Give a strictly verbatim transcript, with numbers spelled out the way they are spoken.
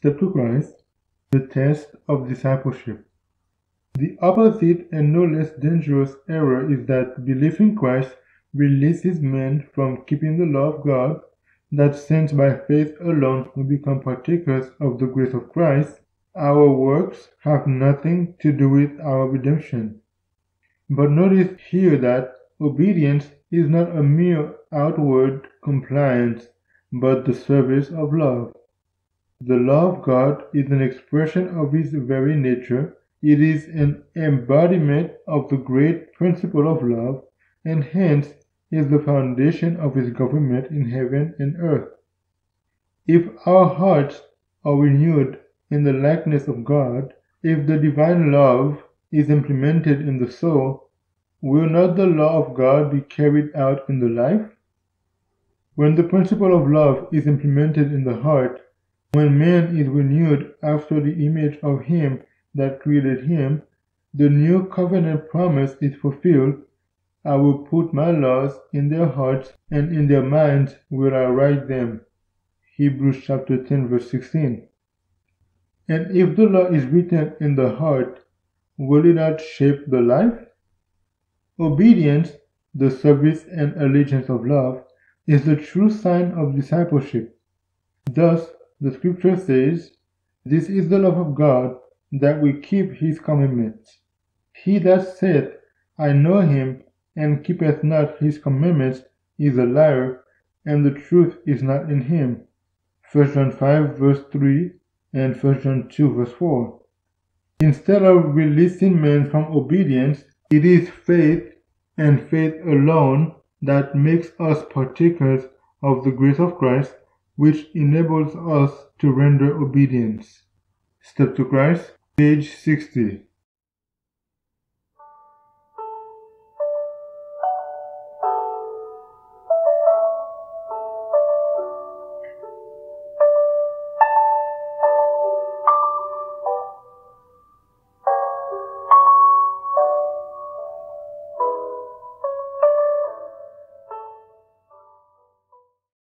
Step to Christ, the test of discipleship. The opposite and no less dangerous error is that belief in Christ releases men from keeping the law of God, that since by faith alone we become partakers of the grace of Christ, our works have nothing to do with our redemption. But notice here that obedience is not a mere outward compliance, but the service of love. The law of God is an expression of His very nature. It is an embodiment of the great principle of love, and hence is the foundation of His government in heaven and earth. If our hearts are renewed in the likeness of God, if the divine love is implemented in the soul, will not the law of God be carried out in the life? When the principle of love is implemented in the heart, when man is renewed after the image of Him that created him, the new covenant promise is fulfilled. I will put my laws in their hearts, and in their minds will I write them. Hebrews chapter ten verse sixteen. And if the law is written in the heart, will it not shape the life? Obedience, the service and allegiance of love, is the true sign of discipleship. Thus, the scripture says, "This is the love of God, that we keep His commandments. He that saith, I know Him, and keepeth not His commandments, is a liar, and the truth is not in him." First John five verse three and First John two verse four. Instead of releasing men from obedience, it is faith and faith alone that makes us partakers of the grace of Christ, which enables us to render obedience. Step to Christ, page sixty.